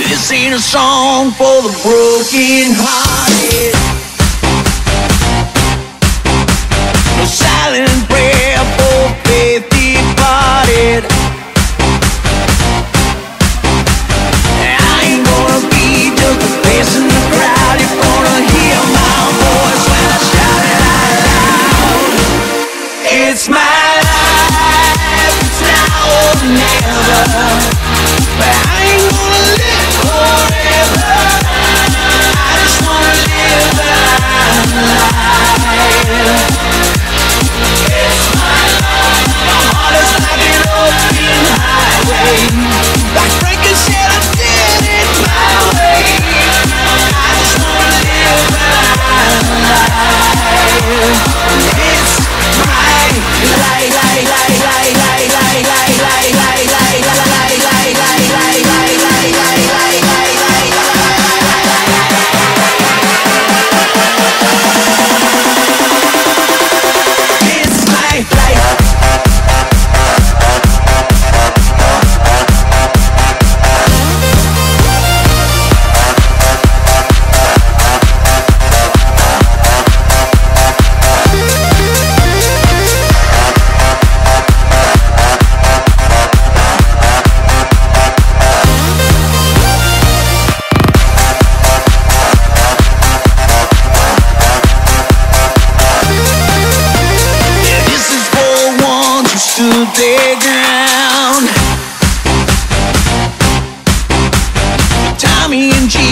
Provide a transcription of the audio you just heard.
This ain't a song for the broken hearted. No silent prayer for faith departed. I ain't gonna be just a face in the crowd. You're gonna hear my voice when I shout it out loud. It's my life, it's now or never. But I ain't gonna live forever. I just wanna live my life. It's my life. My heart is like an open highway. Like Frankie said, I did it my way. I just wanna live my life. It's my their ground. Tommy and G